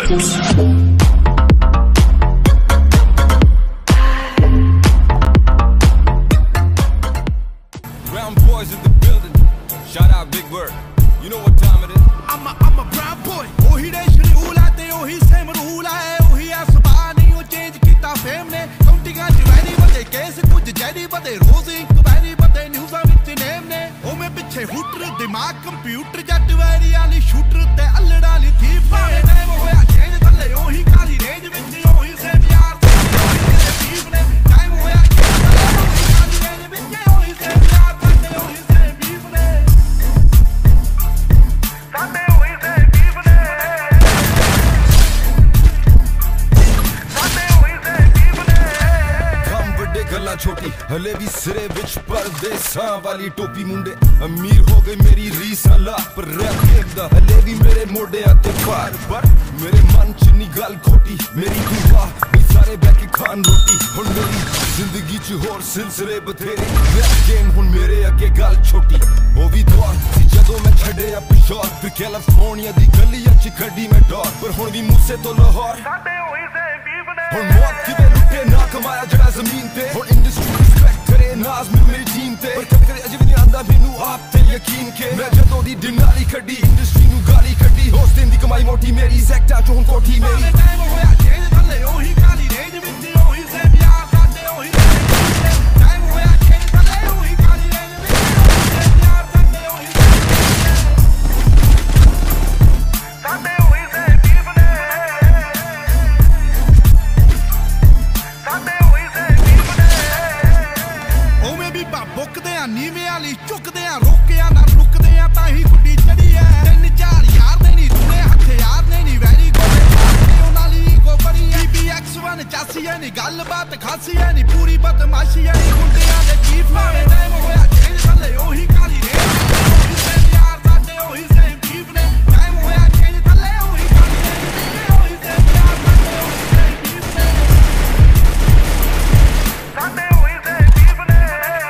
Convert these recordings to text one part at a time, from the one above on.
Brown boys in the building. Shout out Big Bird. You know what time it is. I'm a brown boy. Ohi de schedule te ohi same rule hai. Ohi asba nahi ho change kita fame ne. Counting ach very bade case kuch jadi bade roz inquiry bade news vich name ne. O me piche hooter dimag computer jat very ali shooter te allada li thief ne. Time hoya change thalle ohi kali range vich ohi same yaar thief ne. Time hoya change thalle ohi kali range vich ohi same yaar thalle ohi same thief ne. Thalle ohi same thief ne. Thalle ohi same thief ne. ਕੰਮ ਵੱਡੇ ਗੱਲਾਂ ਛੋਟੀ ਹਲੇ ਵੀ ਸਿਰੇ ਵਿੱਚ ਪਰਦੇਸਾਂ ਵਾਲੀ ਟੋਪੀ ਮੁੰਡੇ ਅਮੀਰ ਹੋ ਗਏ ਮੇਰੀ ਰੀਸਾਂ ਲਾ ਪਰ ਰੈਪ ਦੇਖਦਾ ਹਲੇ ਵੀ ਮੇਰੇ ਮੋਢਿਆਂ ਤੇ ਭਾਰ ਪਰ ਮੇਰੇ ਮਨ ਚ ਨੀ ਗੱਲ ਖੋਟੀ ਮੇਰੀ ਦੁਆ ਵੀ ਸਾਰੇ ਬਹਿ ਕੇ ਖਾਣ ਰੋਟੀ ਹੁਣ ਮੇਰੀ ਜ਼ਿੰਦਗੀ ਚ ਹੋਰ ਸਿਲਸਿਲੇ ਬਥੇਰੇ ਰੈਪ ਗੇਮ ਹੁਣ ਮੇਰੇ ਅੱਗੇ ਗੱਲ ਛੋਟੀ ਉਹ ਵੀ ਦੌਰ ਸੀ ਜਦੋਂ ਮੈਂ ਛੱਡਿਆ ਪਿਸ਼ੌਰ ਫਿਰ ਕੈਲੀਫੋਰਨੀਆ ਦੀ ਗਲੀਆਂ ਚ ਖੱਡੀ ਮੈਂ ਡੌਰ ਪਰ ਹੁਣ ਵੀ ਮੂਸੇ ਤੋਂ ਲਾਹੌਰ ਸਾਡੇ ਹੋਈ ਸੇ ਬੀਬ ਨੇ ਹੁਣ ਮੌਤ ਕਿਵੇਂ ਲੁੱਟੇ ਨਾ ਕਮਾਇਆ ਜਿਹੜਾ ਜ਼ਮੀਨ ਤੇ ਹੁਣ ਇੰਡਸਟਰੀ ਰਿਸਪੈਕਟ ਕਰੇ ਨਾਜ਼ ਮੇਰੀ ਟੀਮ ਤੇ ਪਰ ਕਦੇ ਕਦੇ ਅਜੇ ਵੀ ਨਹੀਂ ਆਂਦਾ ਮੈਨੂੰ ਆਪ ਤੇ ਯਕੀਨ ਕਿ ਮੈਂ ਜਦੋਂ ਦੀ ਦਿਨਾਲੀ ਕੱਢੀ ਇੰਡਸਟਰੀ ਨੂੰ ਗਾਲੀ ਕੱਢੀ ਉਸ ਦਿਨ ਦੀ ਕਮਾਈ ਮੋਟੀ ਮੇਰੀ ਸੈਕਟਰ ਚੋਂ ਹੁਣ ਕੋਠੀ ਮੇਰੀ ਟਾਈਮ ਹੋਇਆ ਚੇਂਜ ਥੱਲੇ ਉਹੀ ਕਾਲੀ ਰੇਂਜ ਵਿੱਚ ਉਹੀ ਸੇ ਪਿਆਰ ਸਾਡੇ ਉਹੀ ਟਾਈਮ ਹੋਇਆ ਚੇਂਜ ਥੱਲੇ ਉਹੀ ਕਾਲੀ ਰੇਂਜ ਵਿੱਚ ਉਹੀ ਸੇ ਪਿਆਰ ਸਾਡੇ ਉਹੀ ਸਾਡੇ ਉਹੀ ਸੇ ਬੀਬ ਨੇ ਸਾਡੇ ਉਹੀ ਸੇ ਬੀਬ ਨੇ ਉਵੇਂ ਵੀ ਬੁੱਕਦੇ ਆ ਨੀਵੇਂ ਵਾਲੀ ਝੁਕਦੇ ਆ ਰੋਕਿਆ ਨਾ ਰੁਕਦੇ ਆ ਤਾਂ ਹੀ ਗੁੱਡੀ ਚੜੀ ਐ 3-4 ਯਾਰ ਦੇ ਨਹੀਂ ਦੁਨੇ ਹਥਿਆਰ ਨੇ ਨਹੀਂ ਵੈਰੀ ਗੋਡੇ ਉਹਨਾਂ ਲਈ ਕੋ ਬੜੀ BBX1 ਚਾਸੀ ਐ ਨਹੀਂ ਗੱਲਬਾਤ ਖਾਸੀ ਐ ਨਹੀਂ ਪੂਰੀ ਬਦਮਾਸ਼ੀ ਐ ਨਹੀਂ ਗੁੰਡਿਆਂ ਦੇ ਚੀਫ ਮਾਰੇ ਟਾਈਮ ਹੋਇਆ ਚੇਂਜ ਥੱਲੇ ਉਹੀ ਕਾਲੀ ਰੇਂਜ ਉਹੀ ਸੇ ਯਾਰ ਸਾਡੇ ਉਹੀ ਸੇ ਬੀਫ ਨੇ ਟਾਈਮ ਹੋਇਆ ਚੇਂਜ ਥੱਲੇ ਉਹੀ ਕਾਲੀ ਰੇਂਜ ਉਹੀ ਸੇ ਯਾਰ ਸਾਡੇ ਉਹੀ ਸੇ ਬੀਫ ਨੇ ਸਾਡੇ ਉਹੀ ਸੇ ਬੀਫ ਨੇ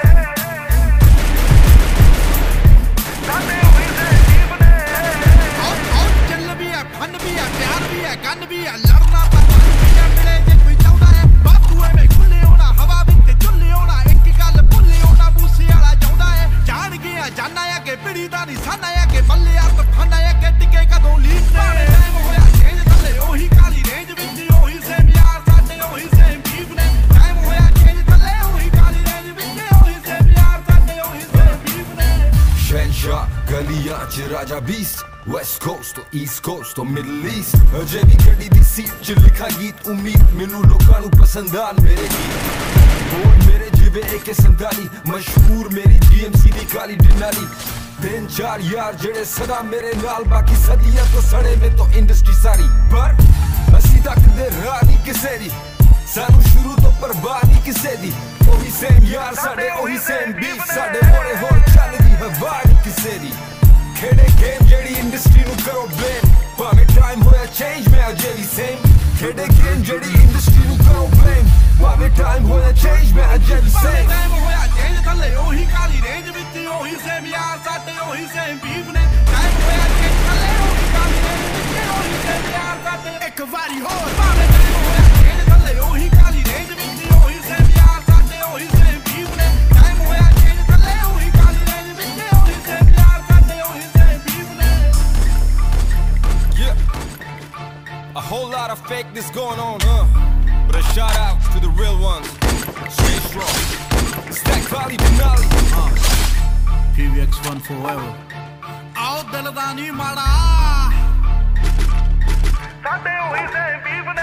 ਸਾਡੇ ਉਹੀ ਸੇ ਬੀਫ ਨੇ ਆਉ ਚੱਲ ਵੀ ਹੈ ਫਨ ਵੀ ਹੈ ਪਿਆਰ ਵੀ ਹੈ ਗੰਨ ਵੀ ਹੈ ਲੜਨਾ ਤਾਂ ਵੀ ਹੈ ਮਿਲੇ ਜੇ ਕੋਈ ਚਾਹੁੰਦਾ ਹੈ ਬਾਪੂ ਐਵੇਂ ਖੁੱਲੇ ਹੋਣਾ ਹਵਾ ਵਿੱਚ ਝੁੱਲੇ ਹੋਣਾ ਇੱਕ ਗੱਲ ਭੁੱਲੇ ਹੋਣਾ ਮੂਸੇ ਵਾਲਾ ਚਾਹੁੰਦਾ ਹੈ ਜਾਣ ਗਿਆ ਜਾਨਾ ਆ ਕਿ ਪਿੜੀ ਦਾ ਨਹੀਂ ਸਾਨਾ ਆ ਕਿ ਬੱਲੇ ਆ ਤਫਾਨਾ ਆ ਕਿ ਟਿਕੇ ਕਦੋਂ ਲੀਕ ਨੇ ਟਾਈਮ ਹੋਇਆ ਚੇਂਜ ਥੱਲੇ ਉਹੀ ਕਾਲੀ ਰੇਂਜ ਵਿੱਚ ਉਹੀ ਸੇਮ ਯਾਰ ਸਾਡੇ ਉਹੀ ਸੇਮ ਬੀਫ ਨੇ ਟਾਈਮ ਹੋਇਆ ਚੇਂਜ ਥੱਲੇ ਉਹੀ ਕਾਲੀ ਰੇਂਜ ਵਿੱਚ ਉਹੀ ਸੇਮ ਯਾਰ ਸਾਡੇ ਉਹੀ ਸੇਮ ਬੀਫ ਨੇ ਸ਼ਹਿਨਸ਼ਾਹ ਗਲੀਆਂ ਚ ਰਾਜਾ ਬੀਸਟ West Coast ਤੋਂ East Coast ਤੋਂ Middle East ਅਜੇ ਵੀ ਗੱਡੀ ਦੀ ਸੀਟ ਚ ਲਿਖਾ ਗੀਤ ਉਮੀਦ ਮੈਨੂੰ ਲੋਕਾਂ ਨੂੰ ਪਸੰਦ ਆਣ ਮੇਰੇ ਗੀਤ ਬੋਲ ਮੇਰੇ ਜਿਵੇਂ AK-47 ਮਸ਼ਹੂਰ ਮੇਰੀ GMC ਦੀ ਕਾਲੀ ਡਿਨਾਲੀ 3-4 ਯਾਰ ਜਿਹੜੇ ਸਦਾ ਮੇਰੇ ਨਾਲ ਬਾਕੀ ਸਦੀਆਂ ਤੋਂ ਸੜੇ ਮੇ ਤੋਂ ਇੰਡਸਟਰੀ ਸਾਰੀ ਪਰ ਅਸੀਂ ਤੱਕਦੇ ਰਾਹ ਨਹੀਂ ਕਿਸੇ ਦੀ ਸਾਨੂੰ ਸ਼ੁਰੂ ਤੋਂ ਪਰਵਾਹ ਨਹੀਂ ਕਿਸੇ ਦੀ ਉਹੀ ਸੇਮ ਯਾਰ ਸਾਡੇ ਉਹੀ ਸੇਮ ਬੀਫ ਸਾਡੇ ਮੋੜੇ ਹੋਰ ਚੱਲਦੀ ਹਵਾ ਨਹੀਂ ਕਿਸੇ ਦੀ ਖੇਡੇ ਗੇਮ ਜਿਹੜੀ ਇੰਡਸਟਰੀ ਨੂੰ ਕਰੋ ਬਲੇਮ ਭਾਵੇਂ ਟਾਈਮ ਹੋਇਆ ਚੇਂਜ ਮੈਂ ਅਜੇ ਵੀ ਸੇਮ ਖੇਡੇ ਗੇਮ ਜਿਹੜੀ ਇੰਡਸਟਰੀ ਨੂੰ ਕਰੋ ਬਲੇਮ ਭਾਵੇਂ ਟਾਈਮ ਹੋਇਆ ਚੇਂਜ ਮੈਂ ਅਜੇ ਵੀ ਸੇਮ ਟਾਈਮ ਹੋਇਆ ਚੇਂਜ ਥੱਲੇ ਉਹੀ ਕਾਲੀ ਰੇਂਜ ਵਿੱਚ ਉਹੀ ਸੇਮ ਯਾਰ ਸਾਡੇ ਉਹੀ ਸੇਮ ਬੀਫ ਨੇ ਟਾਈਮ ਹੋਇਆ ਚੇਂਜ ਥੱਲੇ ਉਹੀ ਕਾਲੀ ਰੇਂਜ ਵਿੱਚ ਉਹੀ ਸੇਮ ਯਾਰ ਸਾਡੇ ਇੱਕ ਵਾਰੀ ਹੋਰ ਭਾਵੇਂ ਟਾਈਮ ਹੋਇਆ ਚੇਂਜ ਥੱਲੇ ਉਹੀ ਕਾਲੀ ਰੇਂਜ ਵਿੱਚ ਉਹੀ ਸੇਮ ਯਾਰ ਸਾਡੇ ਉਹੀ ਸੇਮ ਬੀਫ ਨੇ ਟਾਈਮ ਹੋਇਆ ਚੇਂਜ ਥੱਲੇ ਉਹੀ ਕਾਲੀ ਰੇਂਜ ਵਿੱਚ ਉਹੀ ਸੇਮ ਯਾਰ ਸਾਡੇ ਉਹੀ ਸੇਮ ਬੀਫ ਨੇ A whole lot of fakeness going on, but a shout out to the real ones. Stay strong. Stack Valley Denali. PBX1 forever. ਆਓ ਦਿਲ ਦਾ ਨਹੀਂ ਮਾੜਾ ਸਾਡੇ ਉਹੀ ਸੇ ਬੀਫ ਨੇ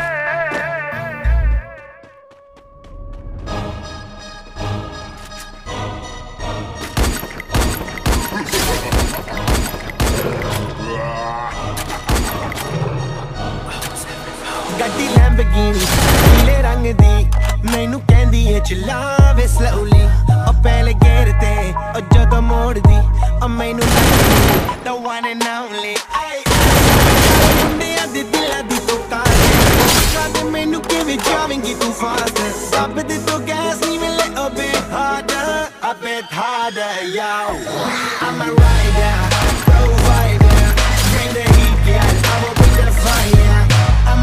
ਗੱਡੀ ਲੈਂਬਰਗਿਨੀ ਨੀਲੇ ਰੰਗ ਦੀ ਮੈਨੂੰ ਕਹਿੰਦੀ ਏ ਚਲਾਵੇ ਸਲੋਲੀ ਉਹ ਪਹਿਲੇ ਗੇਰ ਤੇ ਉਹ ਜਦੋਂ ਮੋੜਦੀ ਉਹ ਮੈਨੂੰ the one and only ਮੁੰਡਿਆਂ ਦੇ ਦਿਲਾਂ ਦੀ ਤੂੰ ਕਾਹਦੇ ਮੈਨੂੰ ਕਿਵੇਂ ਜਾਵੇਂਗੀ ਤੂੰ ਫਾਸਟ ਰੱਬ ਦੇ ਤੋਂ ਗੈਸ ਨਹੀਂ ਮਿਲੇ a bit harder yo I'm a rider provider bring the heat girl I will bring the fire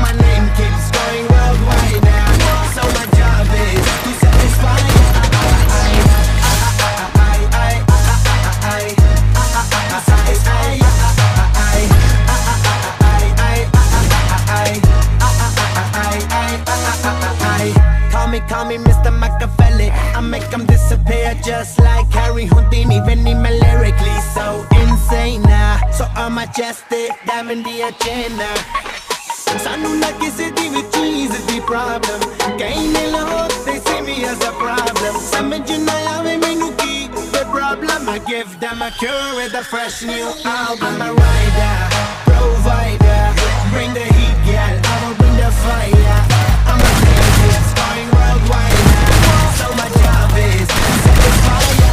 call me Mr. Machiavelli. I make them disappear just like Harry Houdini. Veni me lyrically so insane now. So I'm majestic, diamond the agenda. Sanu na kisi di vi cheese di problem. Kahin lo they see me as a problem. Samajh na aave mainu ki the problem. I give them a cure with a fresh new album. I'm a rider, provider. Bring the heat, girl. I will bring the fire. I'm a man, it's going worldwide now. So my job is to set the fire.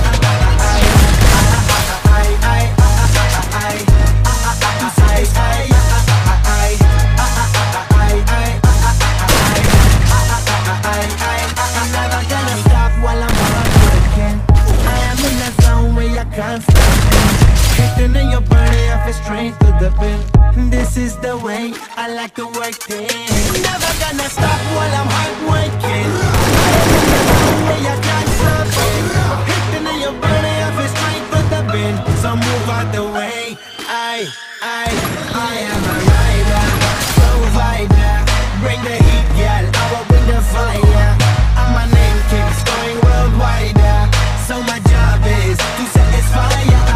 I'm never gonna stop while I'm hardworking. I am in a zone where I can't stop. Hitting in your body, I feel straight to the pin. This is the way I like to work things. Never gonna stop while I'm hardworking. I am in a zone where I can't stop. Hitting in your body, I feel straight to the pin. So move out the way. I am a rider, provider. Bring the heat, girl. I will bring the fire. And my name keeps going worldwide. So my job is to satisfy.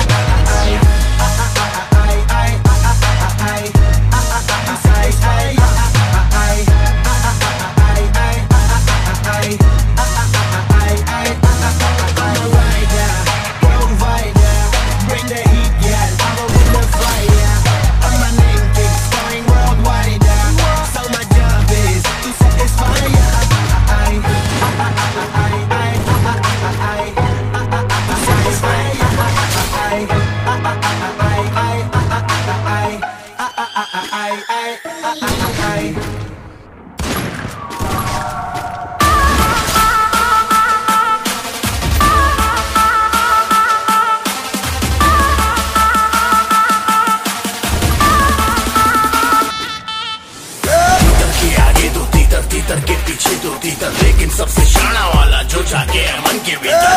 लेकिन सबसे शाना वाला जो जाके है मन के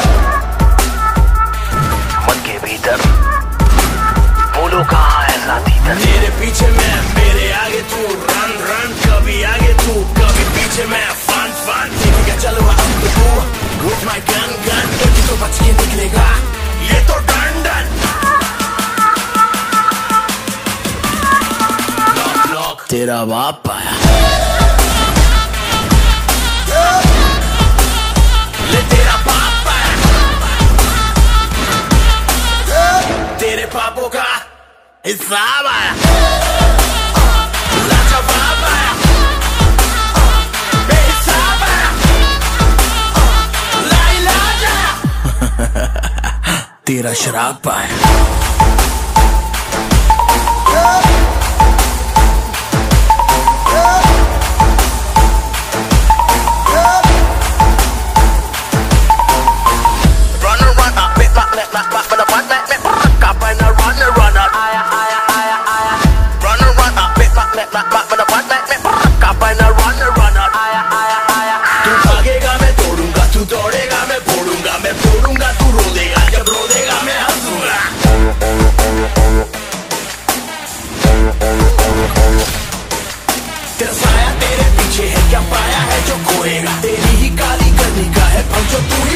भीतर बोलो कहाँ है साथी तेरे पीछे मैं मेरे आगे तू रन रन कभी आगे तू कभी पीछे मैं फन फन ठीक है चलो अब तो तू with my gun gun तो बच के निकलेगा ये तो डन डन लॉक लॉक तेरा बाप आया पापों का हिसाब आया लाजवाब आया बेहिसाब आया लाइलाज आया तेरा शराब पाया तेरा साया तेरे पीछे है क्या पाया है जो खोएगा तेरी ही काली करनी का है पंचो तू ही